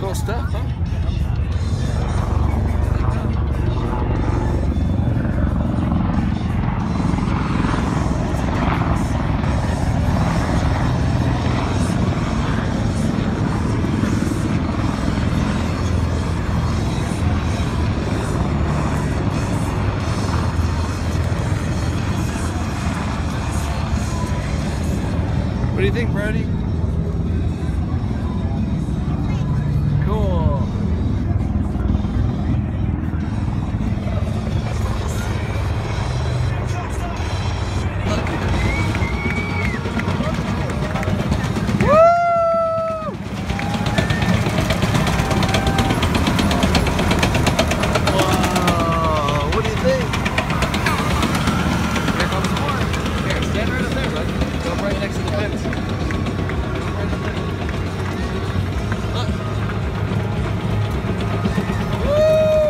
Cool stuff, huh? What do you think, Brody? Cool. Whoa, what do you think? Here comes more. Here, stand right up there, bud. Go right next to the fence. Look. Woo!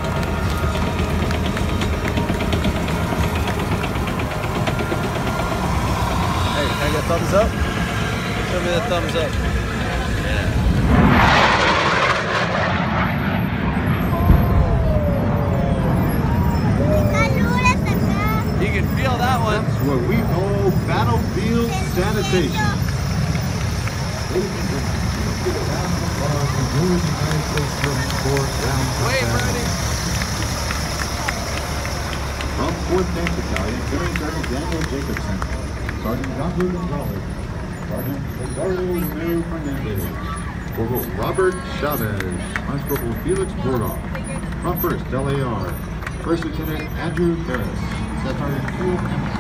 Hey, can I get a thumbs up? Show me the thumbs up. Yeah. You can feel that one. That's what we call battlefield sanitation. Wait, Brody. From 4th Tank Battalion, Gunnery Sergeant Daniel Jacobson, Sergeant Jean-Luc Gonzalez, Sergeant Eduardo Romero Fernandez, Corporal Robert Chavez, Lance Corporal Felix Bordoff. From 1st LAR, First Lieutenant Andrew Harris, Staff Sergeant Phil Emmett,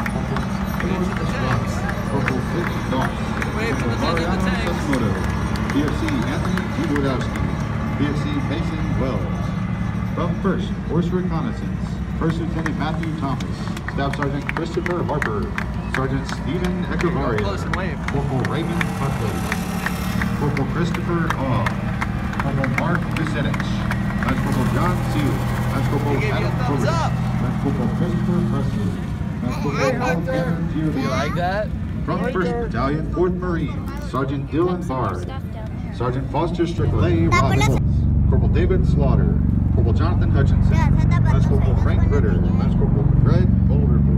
Corporal Vic Doss, Wait for the Corporal tank in the Mariano tank. Sasmoto, PFC Anthony G. Wodowski, PFC Mason Wells. From 1st Horse Reconnaissance, First Lieutenant Matthew Thomas, Staff Sergeant Christopher Harper, Sergeant Stephen Echevarria, Close and wave. Corporal Raymond Buckley, Corporal Christopher Awe, Corporal Mark Vucetich, Lance Corporal John Seal, Lance Corporal He gave you a Adam thumbs Corbett, up. Lance Corporal Christopher Presley, Lance Corporal Alexander You Giovanni. like that? From 1st Battalion, 4th Marines, Sergeant Dylan Bard, Sergeant Foster Strickland, Corporal David Slaughter, Corporal Jonathan Hutchinson, Lance Corporal Frank Ritter, Lance Corporal Fred Boulder.